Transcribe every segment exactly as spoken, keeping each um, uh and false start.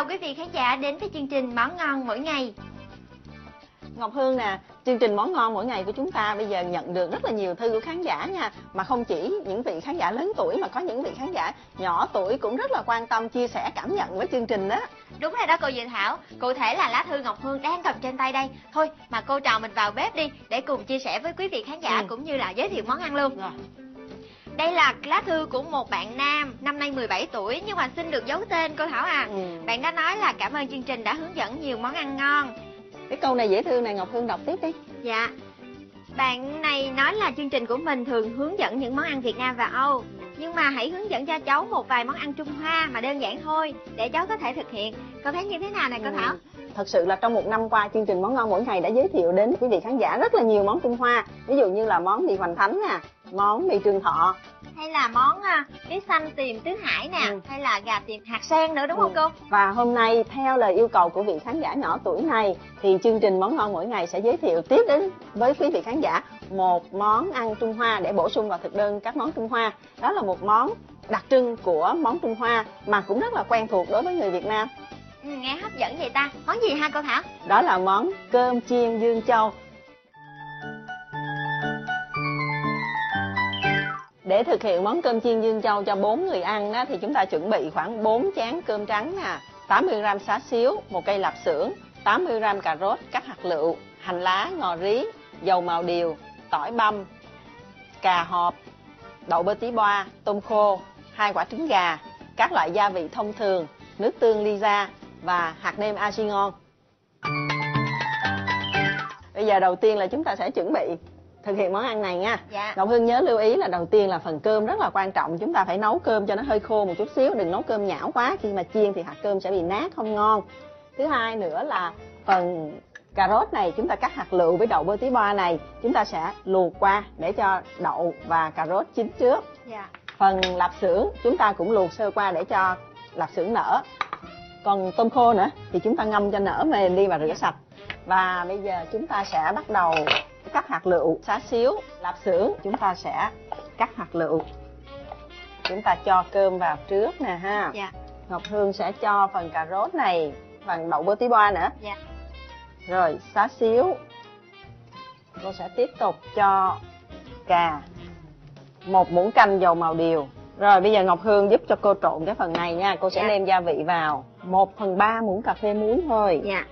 chào quý vị khán giả đến với chương trình Món Ngon Mỗi Ngày. Ngọc Hương nè, chương trình Món Ngon Mỗi Ngày của chúng ta bây giờ nhận được rất là nhiều thư của khán giả nha. Mà không chỉ những vị khán giả lớn tuổi mà có những vị khán giả nhỏ tuổi cũng rất là quan tâm, chia sẻ cảm nhận với chương trình đó. Đúng rồi đó cô Dự Thảo, cụ thể là lá thư Ngọc Hương đang cầm trên tay đây. Thôi mà cô trò mình vào bếp đi để cùng chia sẻ với quý vị khán giả, ừ. cũng như là giới thiệu món ăn luôn. Rồi. Đây là lá thư của một bạn nam, năm nay mười bảy tuổi nhưng mà xin được giấu tên cô Thảo à. Ừ. Bạn đã nói là cảm ơn chương trình đã hướng dẫn nhiều món ăn ngon. Cái câu này dễ thương này, Ngọc Hương đọc tiếp đi. Dạ. Bạn này nói là chương trình của mình thường hướng dẫn những món ăn Việt Nam và Âu, nhưng mà hãy hướng dẫn cho cháu một vài món ăn Trung Hoa mà đơn giản thôi để cháu có thể thực hiện. Cô thấy như thế nào này cô ừ. Thảo? Thật sự là trong một năm qua, chương trình Món Ngon Mỗi Ngày đã giới thiệu đến quý vị khán giả rất là nhiều món Trung Hoa. Ví dụ như là món mì hoành thánh nè, món mì Trường Thọ, hay là món bí xanh tiềm Tứ Hải nè, ừ. hay là gà tiềm hạt sen nữa, đúng ừ. không cô? Và hôm nay theo lời yêu cầu của vị khán giả nhỏ tuổi này thì chương trình Món Ngon Mỗi Ngày sẽ giới thiệu tiếp đến với quý vị khán giả một món ăn Trung Hoa để bổ sung vào thực đơn các món Trung Hoa. Đó là một món đặc trưng của món Trung Hoa mà cũng rất là quen thuộc đối với người Việt Nam. Ừ, nghe hấp dẫn vậy ta. Món gì ha cô Thảo? Đó là món cơm chiên Dương Châu. Để thực hiện món cơm chiên Dương Châu cho bốn người ăn đó, thì chúng ta chuẩn bị khoảng bốn chén cơm trắng nè, tám mươi gam xá xíu, một cây lạp xưởng, tám mươi gam cà rốt cắt hạt lựu, hành lá, ngò rí, dầu màu điều, tỏi băm, cà hộp, đậu bơ tí boa, tôm khô, hai quả trứng gà, các loại gia vị thông thường, nước tương ly ra và hạt nêm a xi ngon. Bây giờ đầu tiên là chúng ta sẽ chuẩn bị thực hiện món ăn này nha. Dạ. Ngọc Hương nhớ lưu ý là đầu tiên là phần cơm rất là quan trọng. Chúng ta phải nấu cơm cho nó hơi khô một chút xíu, đừng nấu cơm nhão quá, khi mà chiên thì hạt cơm sẽ bị nát không ngon. Thứ hai nữa là phần cà rốt này chúng ta cắt hạt lựu với đậu bơ tí boa này chúng ta sẽ luộc qua để cho đậu và cà rốt chín trước. Dạ. Phần lạp xưởng chúng ta cũng luộc sơ qua để cho lạp xưởng nở. Còn tôm khô nữa thì chúng ta ngâm cho nở mềm đi và rửa sạch. Và bây giờ chúng ta sẽ bắt đầu cắt hạt lựu, xá xíu, lạp xưởng chúng ta sẽ cắt hạt lựu. Chúng ta cho cơm vào trước nè ha. Dạ. Ngọc Hương sẽ cho phần cà rốt này, phần đậu bơ tí boa nữa. Dạ. Rồi xá xíu. Cô sẽ tiếp tục cho cà, một muỗng canh dầu màu điều. Rồi bây giờ Ngọc Hương giúp cho cô trộn cái phần này nha. Cô sẽ dạ. nêm gia vị vào một phần ba muỗng cà phê muối thôi. Dạ.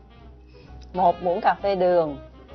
một muỗng cà phê đường,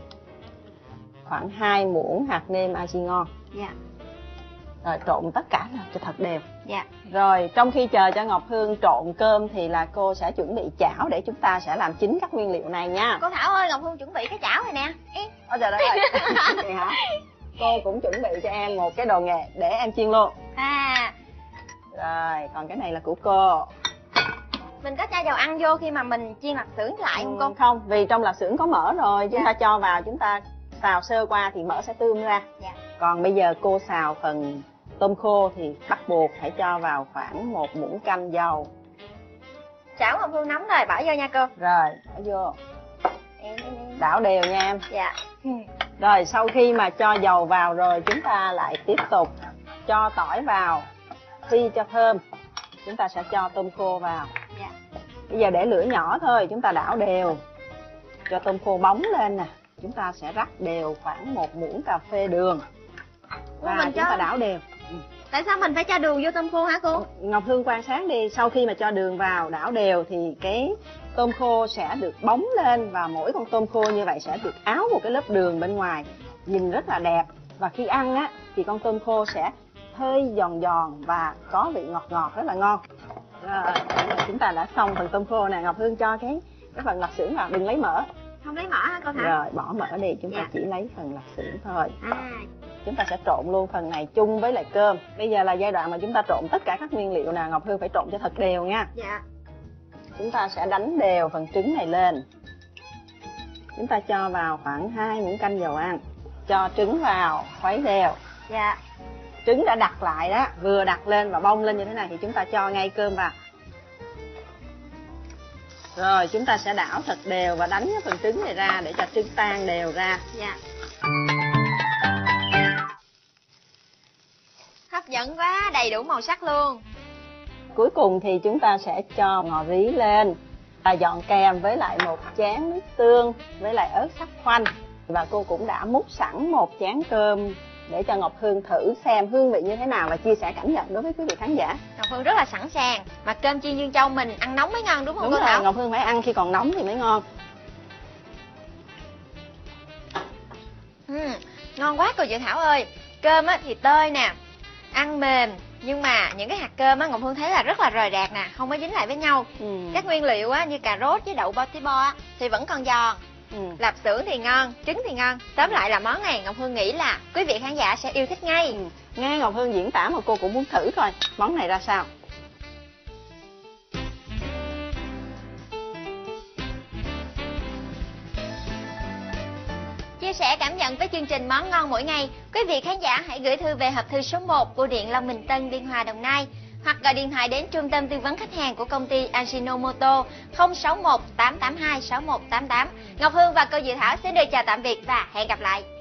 khoảng hai muỗng hạt nêm a xi ngon. Dạ. Rồi trộn tất cả lên cho thật đều. Dạ. Rồi trong khi chờ cho Ngọc Hương trộn cơm thì là cô sẽ chuẩn bị chảo để chúng ta sẽ làm chín các nguyên liệu này nha. Cô Thảo ơi, Ngọc Hương chuẩn bị cái chảo này nè. Ôi trời đất ơi. Vậy hả? Cô cũng chuẩn bị cho em một cái đồ nghề để em chiên luôn. À. Rồi còn cái này là của cô. Mình có cho dầu ăn vô khi mà mình chiên lạp xưởng lại không cô? Ừ, không, vì trong lạp xưởng có mỡ rồi. Chúng dạ. ta cho vào, chúng ta xào sơ qua thì mỡ sẽ tươm ra. Dạ. Còn bây giờ cô xào phần tôm khô thì bắt buộc phải cho vào khoảng một muỗng canh dầu. Chảo Ngọc Hương nóng rồi, bỏ vô nha cô. Rồi, bỏ vô. Em, em, em. Đảo đều nha em. Dạ. Rồi sau khi mà cho dầu vào rồi, chúng ta lại tiếp tục cho tỏi vào, phi cho thơm. Chúng ta sẽ cho tôm khô vào. Dạ. Bây giờ để lửa nhỏ thôi, chúng ta đảo đều cho tôm khô bóng lên nè. Chúng ta sẽ rắc đều khoảng một muỗng cà phê đường và mình chúng cho... ta đảo đều. Ừ. Tại sao mình phải cho đường vô tôm khô hả cô? Ngọc Hương quan sát đi, sau khi mà cho đường vào đảo đều thì cái tôm khô sẽ được bóng lên, và mỗi con tôm khô như vậy sẽ được áo một cái lớp đường bên ngoài, nhìn rất là đẹp. Và khi ăn á thì con tôm khô sẽ hơi giòn giòn và có vị ngọt ngọt rất là ngon. Rồi, chúng ta đã xong phần tôm khô nè. Ngọc Hương cho cái cái phần lạp xưởng vào, đừng lấy mỡ. Không lấy mỡ hả cô Thảo? Rồi bỏ mỡ đi, chúng dạ. ta chỉ lấy phần lạp xưởng thôi. À. Chúng ta sẽ trộn luôn phần này chung với lại cơm. Bây giờ là giai đoạn mà chúng ta trộn tất cả các nguyên liệu nè. Ngọc Hương phải trộn cho thật đều nha. Dạ. Chúng ta sẽ đánh đều phần trứng này lên. Chúng ta cho vào khoảng hai muỗng canh dầu ăn. Cho trứng vào, khuấy đều. Dạ. Trứng đã đặt lại đó, vừa đặt lên và bông lên như thế này thì chúng ta cho ngay cơm vào. Rồi chúng ta sẽ đảo thật đều và đánh cái phần trứng này ra để cho trứng tan đều ra. Dạ. Hấp dẫn quá, đầy đủ màu sắc luôn. Cuối cùng thì chúng ta sẽ cho ngò rí lên và dọn kèm với lại một chén nước tương với lại ớt sắc khoanh. Và cô cũng đã múc sẵn một chén cơm để cho Ngọc Hương thử xem hương vị như thế nào và chia sẻ cảm nhận đối với quý vị khán giả. Ngọc Hương rất là sẵn sàng. Mà cơm chiên Dương Châu mình ăn nóng mới ngon đúng không? Đúng cô rồi, Thảo? Ngọc Hương phải ăn khi còn nóng thì mới ngon. Ừ, ngon quá cô Diệu Thảo ơi. Cơm á thì tơi nè, ăn mềm, nhưng mà những cái hạt cơm á Ngọc Hương thấy là rất là rời rạc nè, không có dính lại với nhau. Ừ. Các nguyên liệu á như cà rốt với đậu bo tí bo á thì vẫn còn giòn. Ừ. Lạp xưởng thì ngon, trứng thì ngon. Tóm lại là món này Ngọc Hương nghĩ là quý vị khán giả sẽ yêu thích ngay. Ừ. Nghe Ngọc Hương diễn tả mà cô cũng muốn thử coi món này ra sao. Chia sẻ cảm nhận với chương trình Món Ngon Mỗi Ngày, quý vị khán giả hãy gửi thư về hộp thư số một, Bưu điện Long Bình Tân, Biên Hòa, Đồng Nai, hoặc gọi điện thoại đến trung tâm tư vấn khách hàng của công ty Ajinomoto không sáu một tám tám hai sáu một tám tám. Ngọc Hương và cô Diệu Thảo xin được chào tạm biệt và hẹn gặp lại.